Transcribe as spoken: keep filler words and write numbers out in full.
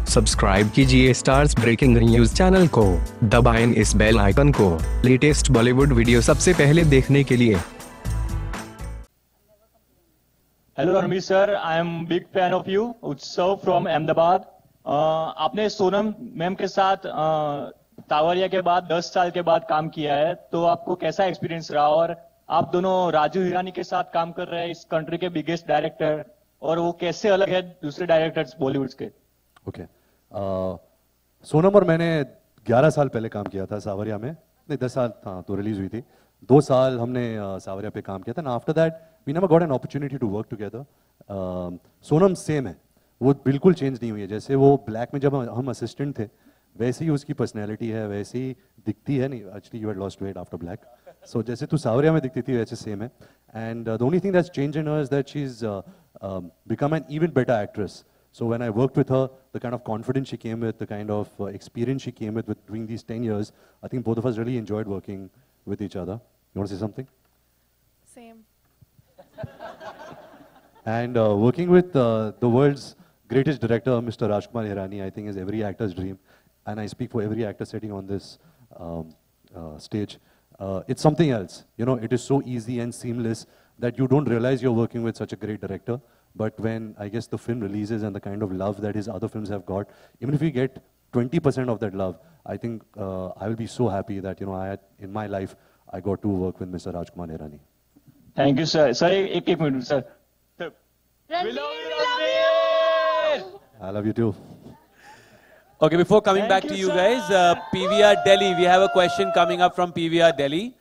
Subscribe कीजिए stars breaking news channel को, दबाएं इस बेल आइकन को लेटेस्ट बॉलीवुड वीडियो सबसे पहले देखने के लिए। Hello Ranveer sir, I am big fan of you. Utsav from Ahmedabad. आपने सोनम मैम के साथ तावरिया के बाद दस साल के बाद काम किया है, तो आपको कैसा एक्सपीरियंस रहा? और आप दोनों राजू हिरानी के साथ काम कर रहे हैं, इस कंट्री के बिगेस्ट डायरेक्टर, और वो कैसे अलग है दूसरे डायरेक्टर्स बॉलीवुड के? Okay okay. uh, सोनम और मैंने ग्यारह साल पहले काम किया था सावरिया में, नहीं दस साल था तो रिलीज हुई थी। दो साल हमने uh, सावरिया पे काम किया था ना। After that we never got an opportunity to work together. Sonam same है, वो बिल्कुल चेंज नहीं हुई है। जैसे वो ब्लैक में जब हम असिस्टेंट थे वैसे ही उसकी पर्सनैलिटी है, वैसे ही दिखती है। नहीं, actually you had lost weight after Black, सो जैसे तू सावरिया में दिखती थी वैसे सेम है। And the only thing that's change in her is that she is become an even better actress. So when I worked with her, the kind of confidence she came with, the kind of uh, experience she came with with doing these ten years, I think both of us really enjoyed working with each other. You want to say something? Same. And uh, working with uh, the world's greatest director, Mister Rajkumar Hirani, I think is every actor's dream. And I speak for every actor sitting on this um, uh, stage. Uh, it's something else. You know, it is so easy and seamless that you don't realize you're working with such a great director. But when, I guess, the film releases and the kind of love that his other films have got, even if we get twenty percent of that love, I think uh, I will be so happy that, you know, I had, in my life, I got to work with Mister Rajkumar Hirani. Thank you, sir. Sir, एक एक minute, sir. We love you, Ranveer! I love you too. Okay, before coming Thank back you, to you sir. guys, uh, P V R Delhi, we have a question coming up from P V R Delhi.